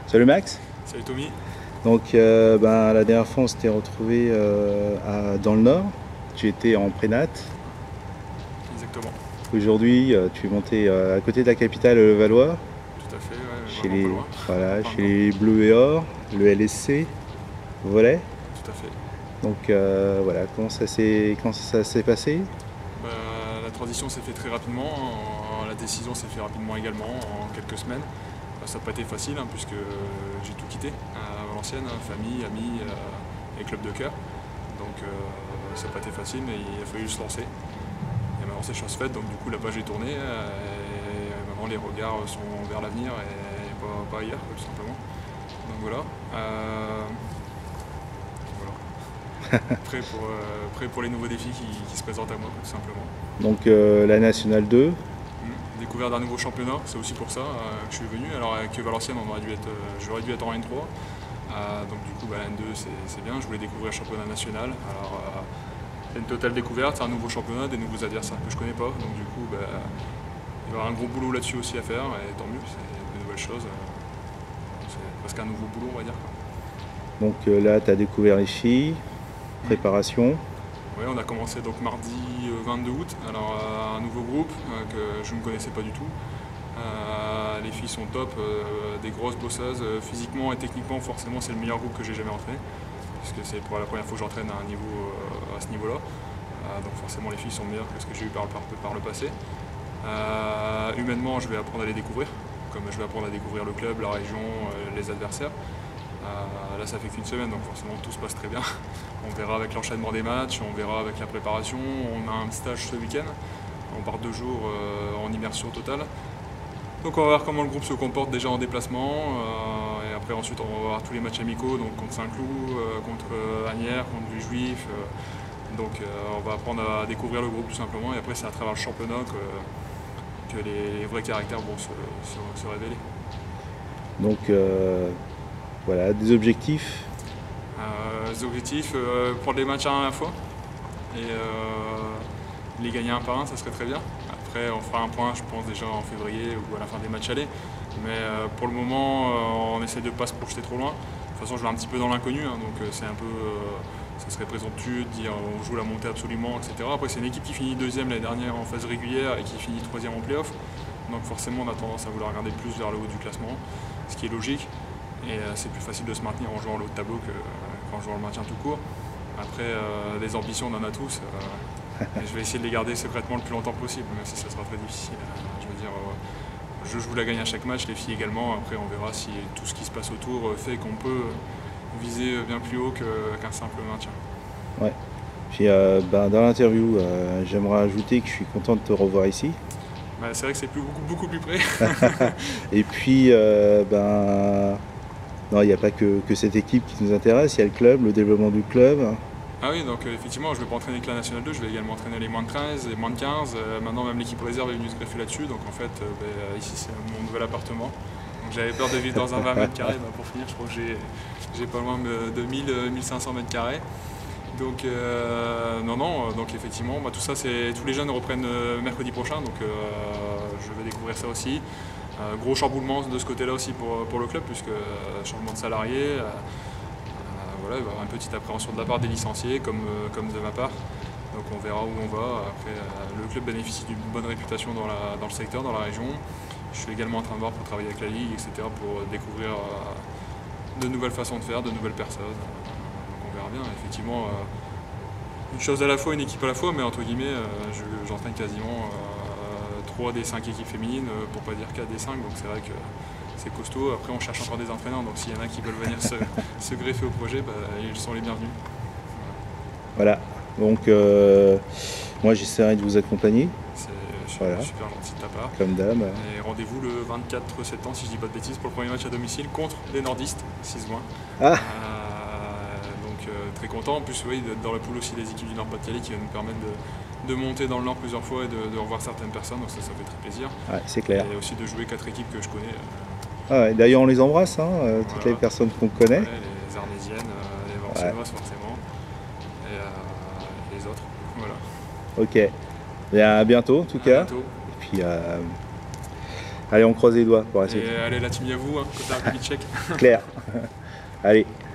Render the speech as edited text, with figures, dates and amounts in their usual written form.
Salut Max. Salut Tommy. Donc la dernière fois on s'était retrouvé dans le Nord. Tu étais en prénat. Exactement. Aujourd'hui tu es monté à côté de la capitale le Valois, Tout à fait, ouais, chez vraiment pas les, loin. voilà, Enfin, chez non, les Bleus et Or, le LSC, volet. tout à fait. Donc voilà, comment ça s'est passé? Bah, la transition s'est faite très rapidement, la décision s'est faite rapidement également, en quelques semaines. Ça n'a pas été facile puisque j'ai tout quitté à Valenciennes, famille, amis et club de cœur. Donc ça n'a pas été facile mais il a fallu se lancer. Et maintenant c'est chose faite, donc du coup la page est tournée et maintenant les regards sont vers l'avenir et pas ailleurs tout simplement. Donc voilà. Prêt pour les nouveaux défis qui se présentent à moi tout simplement. Donc la Nationale 2. Découvert d'un nouveau championnat, c'est aussi pour ça que je suis venu. Alors avec Valenciennes, j'aurais dû être en N3. Donc du coup, la N2, c'est bien. Je voulais découvrir le championnat national. Alors c'est une totale découverte, c'est un nouveau championnat, des nouveaux adversaires que je connais pas. Donc du coup, il va y avoir un gros boulot là-dessus aussi à faire. Et tant mieux, c'est de nouvelles choses. C'est presque un nouveau boulot, on va dire. Donc là, tu as découvert les filles, préparation. Oui, on a commencé donc mardi 22 août. Alors un nouveau groupe que je ne connaissais pas du tout. Les filles sont top, des grosses bosseuses. Physiquement et techniquement, forcément, c'est le meilleur groupe que j'ai jamais entraîné. Puisque c'est pour la première fois que j'entraîne à ce niveau-là. Donc forcément, les filles sont meilleures que ce que j'ai eu par le passé. Humainement, je vais apprendre à les découvrir. Comme je vais apprendre à découvrir le club, la région, les adversaires. Là ça fait qu'une semaine donc forcément tout se passe très bien. On verra avec l'enchaînement des matchs, on verra avec la préparation. On a un stage ce week-end, on part 2 jours en immersion totale. Donc on va voir comment le groupe se comporte déjà en déplacement. Et après ensuite on va voir tous les matchs amicaux, donc contre Saint-Cloud, contre Agnières, contre du Juif. Donc on va apprendre à découvrir le groupe tout simplement et après c'est à travers le championnat que les vrais caractères vont se révéler. Donc voilà, des objectifs. Les objectifs, prendre les matchs à la fois et les gagner un par un, ça serait très bien. Après, on fera un point, je pense, déjà en février ou à la fin des matchs allés. Mais pour le moment, on essaie de ne pas se projeter trop loin. De toute façon, je vais un petit peu dans l'inconnu, donc c'est un peu. Ça serait présomptueux de dire on joue la montée absolument, etc. Après, c'est une équipe qui finit deuxième l'année dernière en phase régulière et qui finit troisième en play-off. Donc forcément, on a tendance à vouloir regarder plus vers le haut du classement, ce qui est logique. Et c'est plus facile de se maintenir en jouant le haut de tableau qu'en jouant le maintien tout court. Après, les ambitions, on en a tous. Je vais essayer de les garder secrètement le plus longtemps possible, même si ça sera très difficile. Je veux dire, je joue la gagne à chaque match, les filles également. Après, on verra si tout ce qui se passe autour fait qu'on peut viser bien plus haut qu'un simple maintien. Ouais. Puis dans l'interview, j'aimerais ajouter que je suis content de te revoir ici. C'est vrai que c'est beaucoup plus près. Et puis, non, il n'y a pas que cette équipe qui nous intéresse, il y a le club, le développement du club. Ah oui, donc effectivement, je ne vais pas entraîner que la Nationale 2, je vais également entraîner les moins de 13, les moins de 15. Maintenant, même l'équipe réserve est venue se greffer là-dessus. Donc en fait, ici, c'est mon nouvel appartement. Donc j'avais peur de vivre dans un 20 mètres carrés. Pour finir, je crois que j'ai pas loin de 1500 mètres carrés. Donc donc effectivement, tout ça, tous les jeunes reprennent mercredi prochain. Donc je vais découvrir ça aussi. Gros chamboulement de ce côté-là aussi pour le club, puisque changement de salarié. Voilà, il va y avoir une petite appréhension de la part des licenciés, comme de ma part. Donc on verra où on va. Après, le club bénéficie d'une bonne réputation dans le secteur, dans la région. Je suis également en train de voir pour travailler avec la Ligue, etc., pour découvrir de nouvelles façons de faire, de nouvelles personnes. Donc on verra bien. Effectivement, une chose à la fois, une équipe à la fois, mais entre guillemets, j'entraîne quasiment 3 des 5 équipes féminines, pour pas dire 4 des 5, donc c'est vrai que c'est costaud. Après, on cherche encore des entraîneurs, donc s'il y en a qui veulent venir se greffer au projet, ils sont les bienvenus. Voilà, donc moi j'essaierai de vous accompagner. C'est voilà. Super gentil de ta part. Comme d'hab. Et rendez-vous le 24 septembre, si je dis pas de bêtises, pour le premier match à domicile contre les nordistes, 6 juin. Ah. Donc très content. En plus, oui, dans la poule aussi des équipes du Nord-Pas-de-Calais qui va nous permettre de monter dans le Nord plusieurs fois et de revoir certaines personnes, donc ça fait très plaisir. Ouais, c'est clair. Et aussi de jouer 4 équipes que je connais. Ah ouais, d'ailleurs, on les embrasse, toutes les personnes qu'on connaît. Ouais, les Arnésiennes, les Vancenoises forcément, et les autres. Voilà. Ok. Bien, à bientôt en tout cas. Bientôt. Et puis Allez, on croise les doigts pour la suite. Et allez, la team Yavou, hein, côté République tchèque. Claire. Allez.